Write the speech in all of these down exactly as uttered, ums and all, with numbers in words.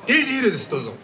デイジーヒルです。どうぞ。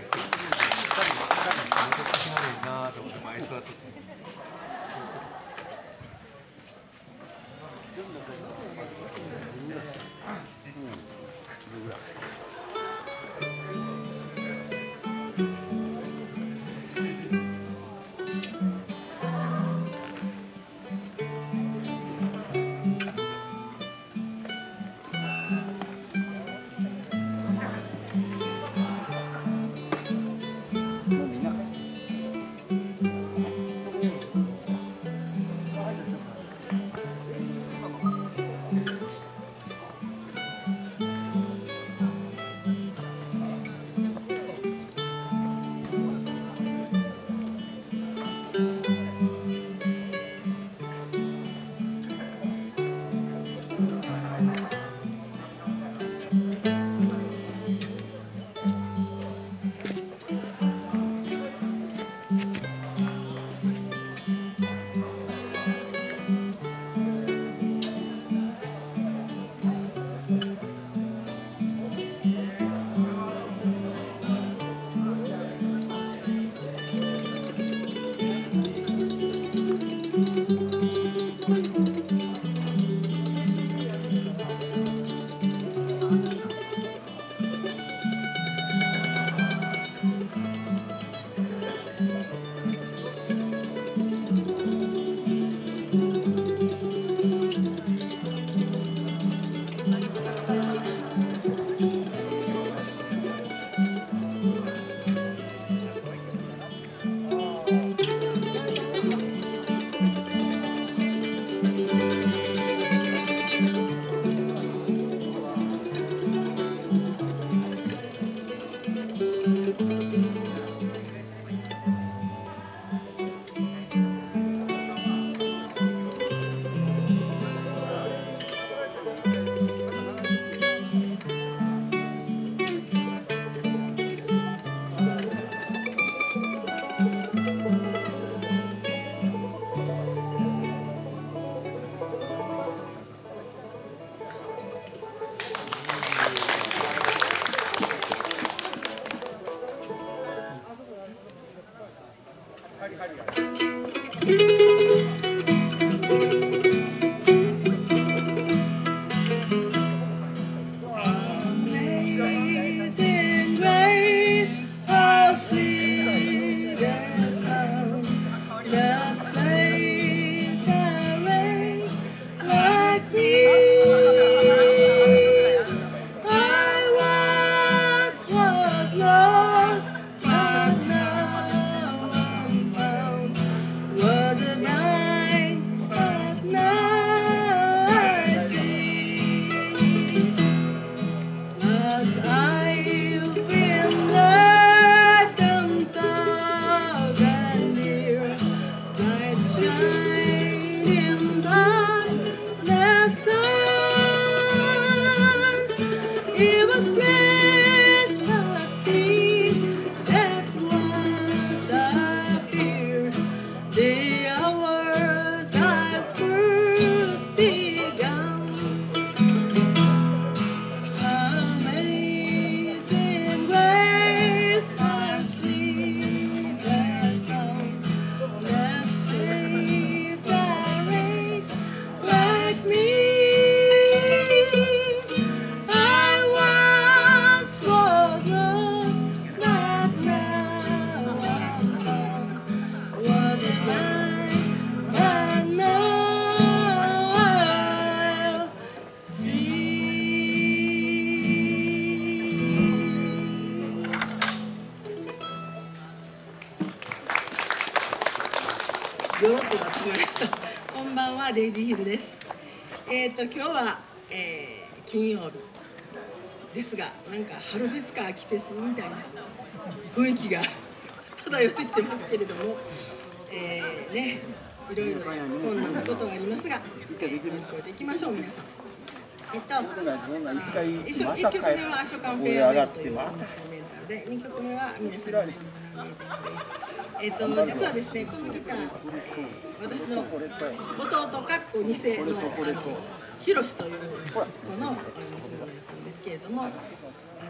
よろっとなってしまいました。こんばんは、デイジーヒルです。えっ、ー、と今日は、えー、金曜日ですが、なんか春フェスか秋フェスみたいな雰囲気が漂ってきてますけれども、えー、ね、いろいろ困難なことがありますが、乗り越えていきましょう、皆さん。えっと、いち曲目はショパン・フェアウェイというインストゥルメンタルで、にきょくめは皆さんご存知のアメージング・グレイス。えっと、実はですね、このギター、私の弟かっこに世のあのヒロシという子の持ち物だったんですけれども、あの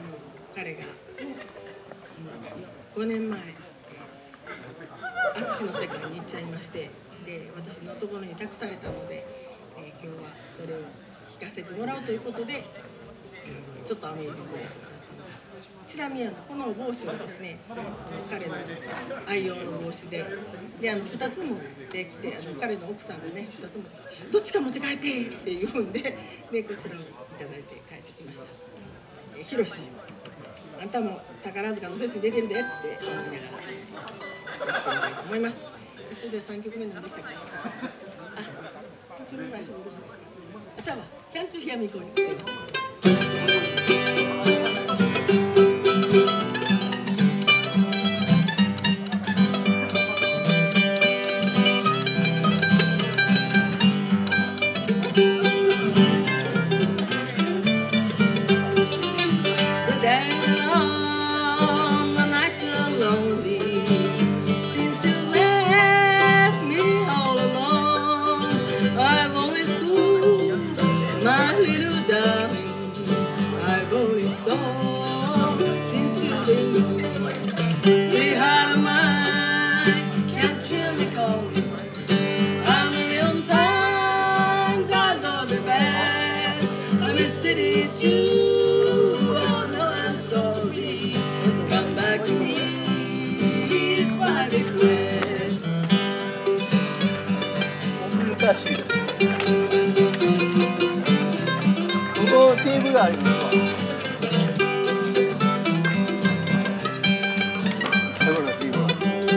彼がごねんまえあっちの世界に行っちゃいまして、で私のところに託されたので、えー、今日はそれを弾かせてもらうということで、えー、ちょっとアメージングレースを歌っています。ちなみにあのこの帽子はですね、その彼の愛用の帽子で、であのふたつ持ってきて、あの彼の奥さんがねふたつ持ってきて、どっちか持って帰ってって言うんで、でこちらをいただいて帰ってきました。えー、ひろし、あんたも宝塚のフェスに出てるでって思いながらやってみたいと思います。それではさんきょくめなんでしたっけ。あ、それぐらいよろしいですか。あ、じゃあキャンチューヒアミーコーにすいません。 難しい。ここテーブルがありますわ。最後のテーブルは。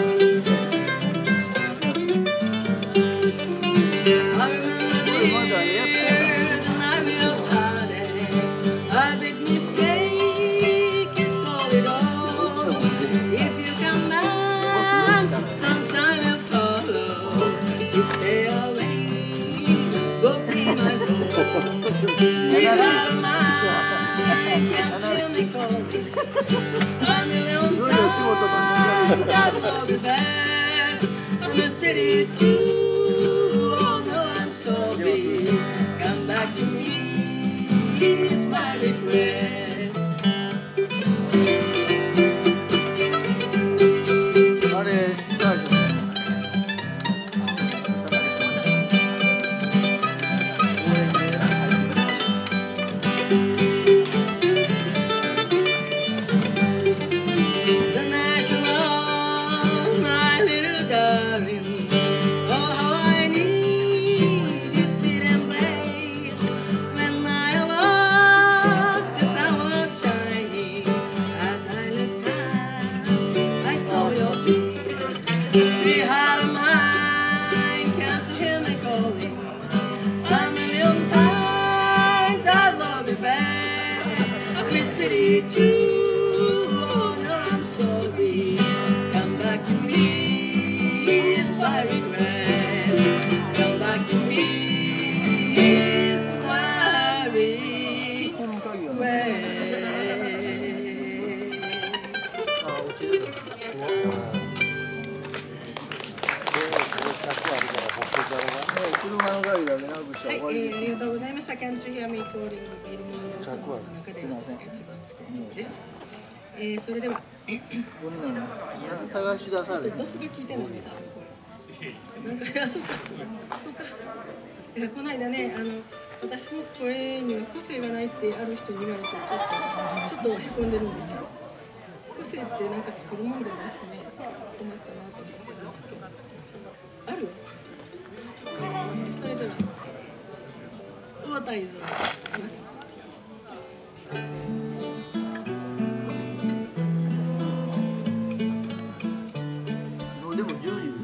はい、えー、ありがとうございました。キャンチューヒアミーコーリングビルミングソングの中で私が一番好きなのです。えー、それではこんなの探し出されちょっとドスが効いてないですね。なんかいやそうかそうか。だからこの間ねあの私の声には個性がないってある人に言われてちょっとちょっとへこんでるんですよ。個性ってなんか作るもんじゃないしね困ったなと思ってるんですけどある。えー、それでは。ウォーターイズを弾きます。 でもじゅうじ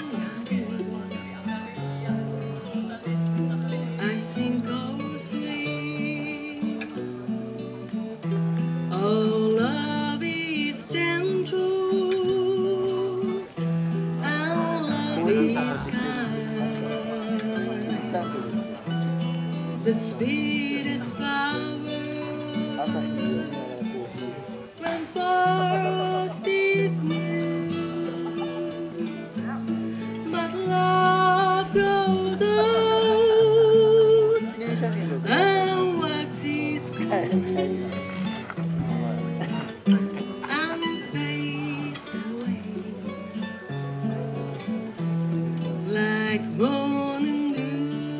I sing oh sweet sweetest flower 朝日に読みながらコーヒー when forest is new, but love grows old 記念写真撮って and waxes 帰 cold る帰ります and fades away like morning dew.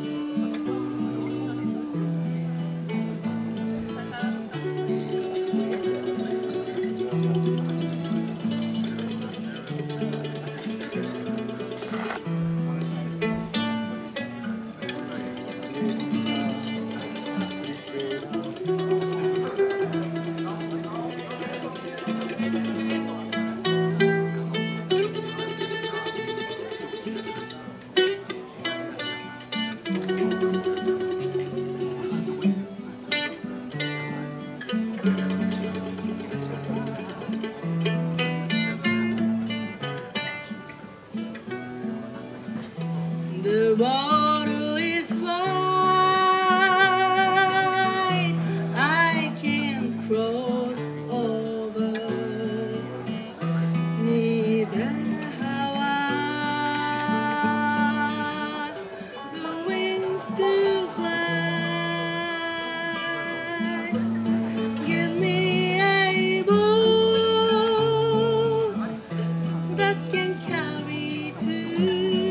The water is wide, I can't cross over. Neither have I the wings to fly. Give me a boat that can carry two.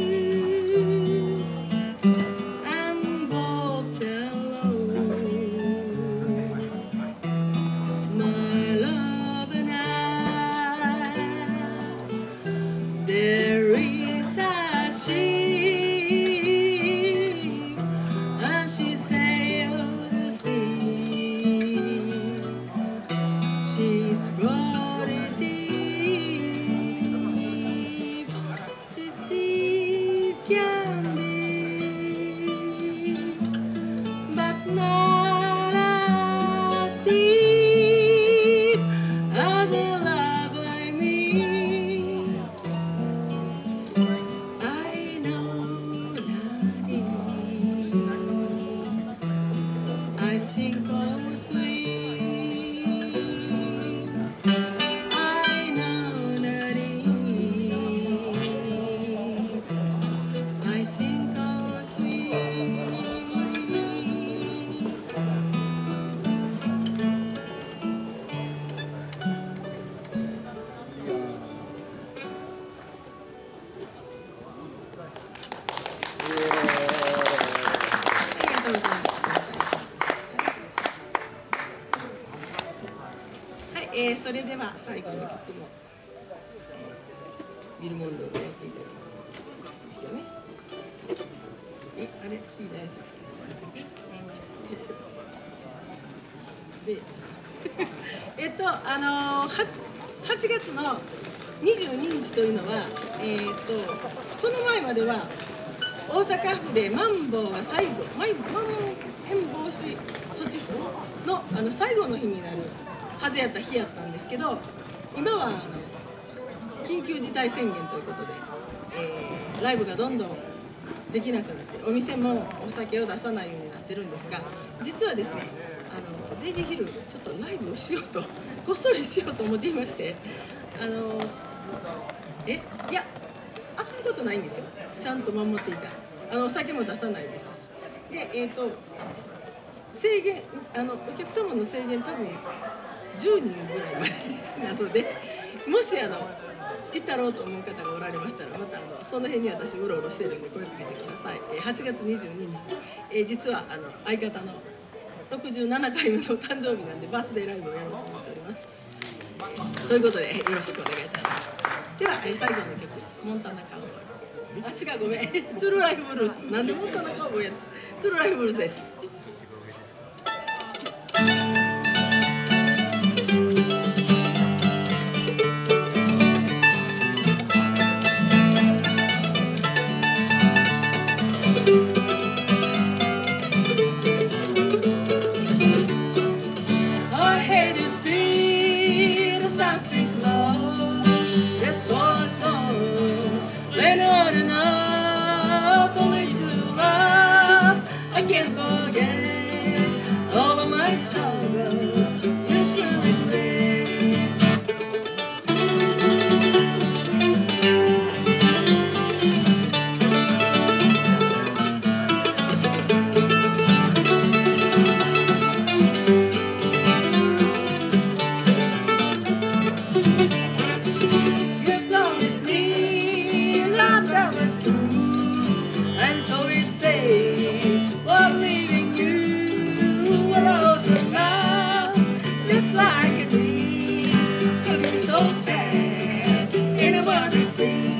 And both alone, my love and I. There is a ship, and she sailed the sea. She's brought it deep, so deep can be, but not as deep as the love I mean. I know that I sink oh sweet. I know that I sink oh sweet. はい、えー、それでは最後の曲も、えー、ビル・モンローをやっていただきますよね。え、あれ、キーだよ。で、えっと、あのー、はちがつのにじゅうににちというのは、えー、とこの前までは大阪府でマンボウが最後、まん延防止措置法の、あの最後の日になるはずやった日やったんですけど、今はあの緊急事態宣言ということで、えー、ライブがどんどんできなくなって、お店もお酒を出さないようになってるんですが、実はですね、あのレイジーヒルちょっとライブをしようとこっそりしようと思っていまして、あのえいやあかんことないんですよ。ちゃんと守っていたら、あのお酒も出さないですし、でえっ、ー、と制限、あのお客様の制限多分じゅうにんぐらいまでなので、もしあの行ったろうと思う方がおられましたら、またあのその辺に私うろうろしてるんで声かけてください。えー、はちがつにじゅうににち、えー、実はあの相方のろくじゅうななかいめの誕生日なんで、バースデーライブをやろうと思っております。ということでよろしくお願いいたします。では、えー、最後の曲「モンタナカウボーイ」。あ、違う、ごめんトゥルーライフブルース。なんでモンタナカウボーイやった。トゥルーライフブルースです。Forget it's over, you soon regret. You promised me love that was true, and so it stayed. For leaving you alone tonight, just like a dream. Could be so sad in a world of free.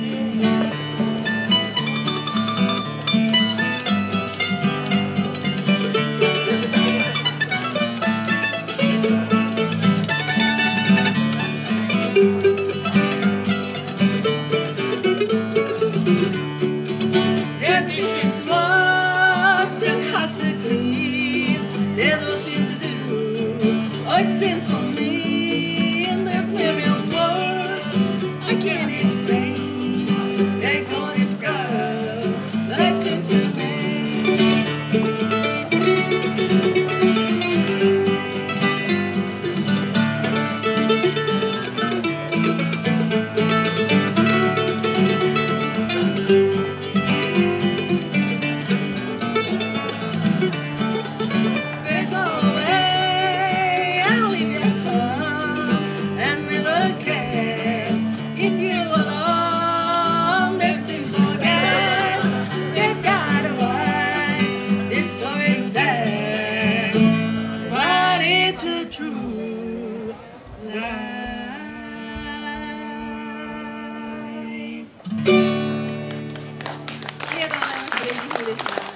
Their dishes wash and has to clean. There's no shit to do. Oh, it seems so mean. There's million words I can't explain. They call this girl the ginger man. They go away and leave your home and never care if you alone. They seem to forget they've got away. This story's sad, but it's a true life. ありがとうございます。レジフでした。